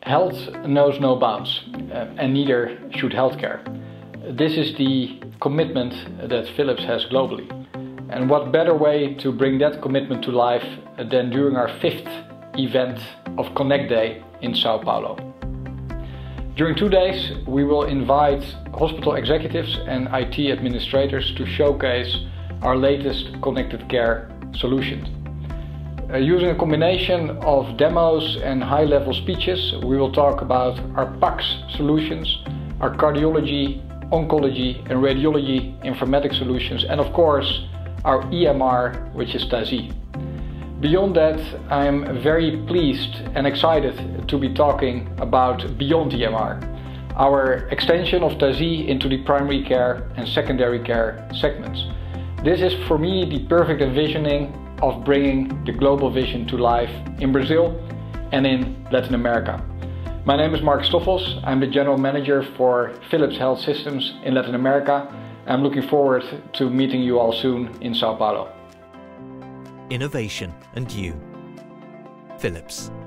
Health knows no bounds, and neither should healthcare. This is the commitment that Philips has globally. And what better way to bring that commitment to life than during our 5th event of Connect Day in Sao Paulo. During 2 days, we will invite hospital executives and IT administrators to showcase our latest connected care solutions. Using a combination of demos and high-level speeches, we will talk about our PACS solutions, our cardiology, oncology and radiology informatics solutions, and of course our EMR, which is TASI. Beyond that, I am very pleased and excited to be talking about Beyond EMR, our extension of TASI into the primary care and secondary care segments. This is for me the perfect envisioning of bringing the global vision to life in Brazil and in Latin America. My name is Mark Stoffels. I'm the General Manager for Philips Health Systems in Latin America. I'm looking forward to meeting you all soon in Sao Paulo. Innovation and you. Philips.